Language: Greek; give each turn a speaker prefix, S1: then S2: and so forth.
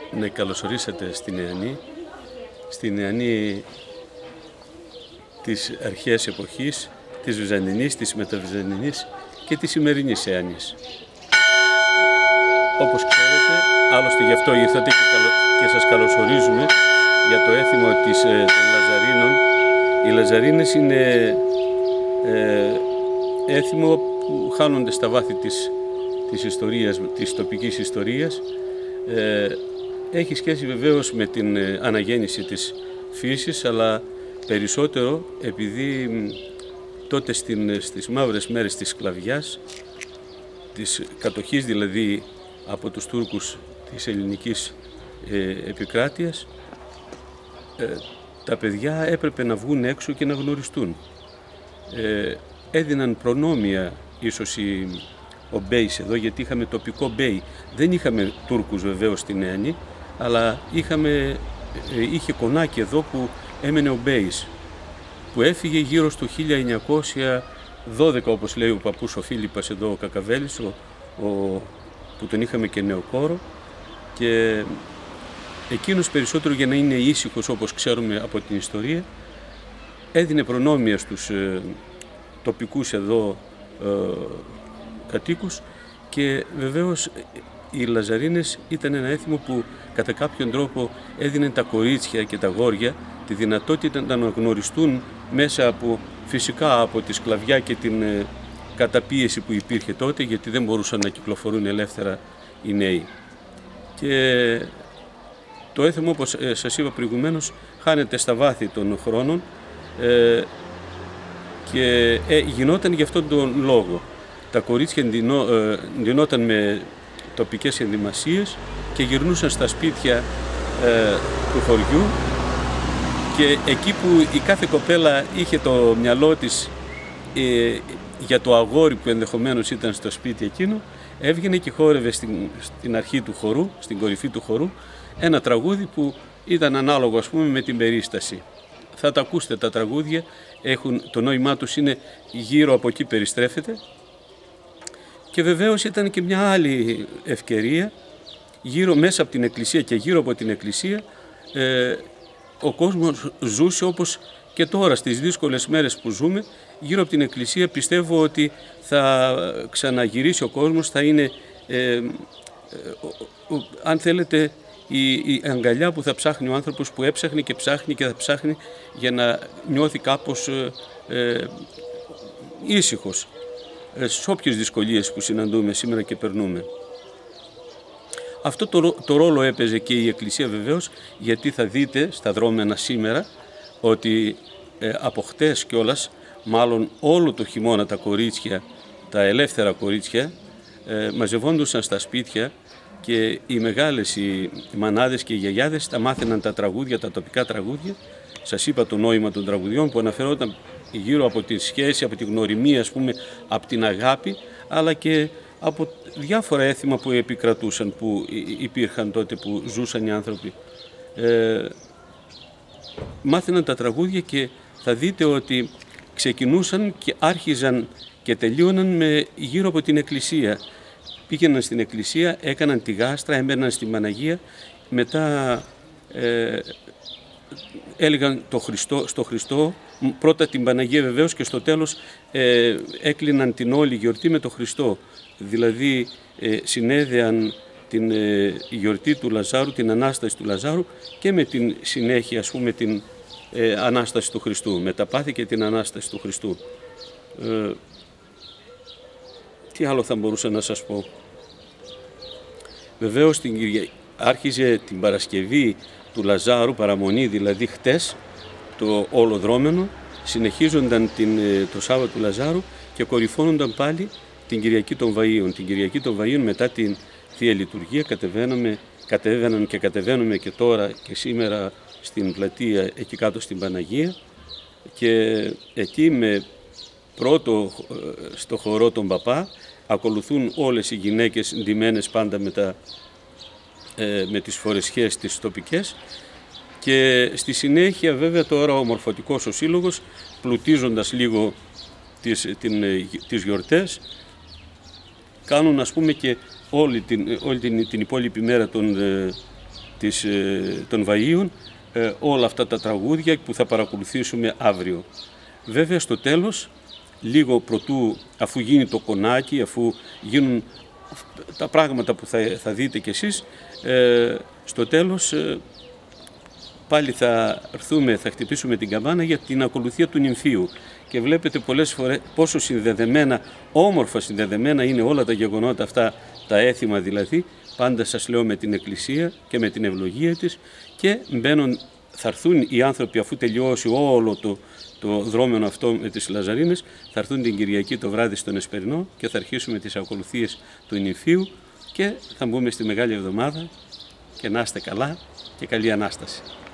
S1: Ναι, καλωσορίσατε στην Νεανή. Στην Νεανή της αρχαίας εποχής, της Βυζαντινής, της μεταβυζαντινής και της σημερινής Νεανής. Όπως ξέρετε, άλλωστε γι' αυτό ήρθατε και σας καλωσορίζουμε για το έθιμο των Λαζαρίνων. Οι Λαζαρίνες είναι έθιμο που χάνονται στα βάθη της ιστορίας, της τοπικής ιστορίας. Έχει σχέση βεβαίως με την αναγέννηση της φύσης, αλλά περισσότερο επειδή τότε στις μαύρες μέρες της σκλαβιάς, της κατοχής δηλαδή από τους Τούρκους της ελληνικής επικράτειας, τα παιδιά έπρεπε να βγουν έξω και να γνωριστούν. Έδιναν προνόμια ίσως ο Μπέης εδώ, γιατί είχαμε τοπικό Μπέη. Δεν είχαμε Τούρκους βεβαίως στην Νεανή, αλλά είχε κονάκι εδώ που έμενε ο Μπέης, που έφυγε γύρω στο 1912, όπως λέει ο παππούς ο Φίλιππας εδώ, ο Κακαβέλης, που τον είχαμε και νεοκόρο, και εκείνος περισσότερο για να είναι ήσυχος, όπως ξέρουμε από την ιστορία, έδινε προνόμια στους τοπικούς εδώ κατοίκους, και βεβαίως οι Λαζαρίνες ήταν ένα έθιμο που κατά κάποιον τρόπο έδινε τα κορίτσια και τα αγόρια τη δυνατότητα να γνωριστούν μέσα φυσικά από τη σκλαβιά και την καταπίεση που υπήρχε τότε, γιατί δεν μπορούσαν να κυκλοφορούν ελεύθερα οι νέοι. Και το έθιμο, όπως σας είπα προηγουμένως, χάνεται στα βάθη των χρόνων και γινόταν γι' αυτόν τον λόγο. Τα κορίτσια ντυνόταν με τοπικές ενδυμασίες και γυρνούσαν στα σπίτια του χωριού, και εκεί που η κάθε κοπέλα είχε το μυαλό της για το αγόρι που ενδεχομένως ήταν στο σπίτι εκείνο, έβγαινε και χόρευε στην αρχή του χορού, στην κορυφή του χορού, ένα τραγούδι που ήταν ανάλογο, ας πούμε, με την περίσταση. Θα τα ακούσετε τα τραγούδια, το νόημά τους είναι γύρω από εκεί περιστρέφεται. Και βεβαίως ήταν και μια άλλη ευκαιρία, μέσα από την εκκλησία και γύρω από την εκκλησία, ο κόσμος ζούσε όπως και τώρα στις δύσκολες μέρες που ζούμε. Γύρω από την εκκλησία πιστεύω ότι θα ξαναγυρίσει ο κόσμος, θα είναι, αν θέλετε, η αγκαλιά που θα ψάχνει ο άνθρωπος, που έψαχνε και ψάχνει και θα ψάχνει για να νιώθει κάπως ήσυχος σε όποιες δυσκολίες που συναντούμε σήμερα και περνούμε. Αυτό το ρόλο έπαιζε και η Εκκλησία βεβαίως, γιατί θα δείτε στα δρόμενα σήμερα ότι από χτες κιόλας, μάλλον όλο το χειμώνα, τα κορίτσια, τα ελεύθερα κορίτσια, μαζευόντουσαν στα σπίτια, και οι μεγάλες, οι μανάδες και οι γιαγιάδες τα μάθαιναν τα τραγούδια, τα τοπικά τραγούδια. Σας είπα το νόημα των τραγουδιών που αναφερόταν γύρω από τη σχέση, από τη γνωριμία, ας πούμε, από την αγάπη, αλλά και από διάφορα έθιμα που επικρατούσαν, που υπήρχαν τότε, που ζούσαν οι άνθρωποι. Μάθαιναν τα τραγούδια και θα δείτε ότι ξεκινούσαν και άρχιζαν και τελείωναν γύρω από την εκκλησία. Πήγαιναν στην εκκλησία, έκαναν τη γάστρα, έμπαιναν στην Παναγία, μετά έλεγαν στο Χριστό, πρώτα την Παναγία βεβαίως, και στο τέλος έκλειναν την όλη γιορτή με το Χριστό. Δηλαδή συνέδεαν την γιορτή του Λαζάρου, την Ανάσταση του Λαζάρου, και με την συνέχεια, ας πούμε, την Ανάσταση του Χριστού, με τα πάθη και την Ανάσταση του Χριστού. Τι άλλο θα μπορούσα να σας πω? Βεβαίως άρχιζε την Παρασκευή του Λαζάρου, παραμονή δηλαδή χτες, το όλο δρόμενο, συνεχίζονταν το Σάββατο του Λαζάρου και κορυφώνονταν πάλι την Κυριακή των Βαΐων. Την Κυριακή των Βαΐων, μετά την Θεία Λειτουργία, κατέβαιναν και κατεβαίνουμε και τώρα και σήμερα στην πλατεία εκεί κάτω στην Παναγία, και εκεί πρώτο στο χορό τον παπά ακολουθούν όλες οι γυναίκες ντυμένες πάντα με τις φορεσιές τις τοπικές, και στη συνέχεια βέβαια τώρα ο Μορφωτικός ο Σύλλογος, πλουτίζοντας λίγο τις γιορτές, κάνουν, ας πούμε, και όλη την υπόλοιπη μέρα των Βαΐων, όλα αυτά τα τραγούδια που θα παρακολουθήσουμε αύριο. Βέβαια στο τέλος, λίγο προτού, αφού γίνει το κονάκι, αφού γίνουν τα πράγματα που θα δείτε κι εσείς, στο τέλος πάλι θα έρθουμε, θα χτυπήσουμε την καμπάνα για την ακολουθία του νυμφίου. Και βλέπετε πολλές φορές πόσο συνδεδεμένα, όμορφα συνδεδεμένα είναι όλα τα γεγονότα αυτά, τα έθιμα δηλαδή, πάντα σας λέω με την Εκκλησία και με την ευλογία της, και θα έρθουν οι άνθρωποι αφού τελειώσει όλο το δρόμενο αυτό με τις Λαζαρίνες, θα έρθουν την Κυριακή το βράδυ στον Εσπερινό και θα αρχίσουμε τις ακολουθίες του νυμφίου και θα μπούμε στη Μεγάλη Εβδομάδα, και να είστε καλά και καλή Ανάσταση.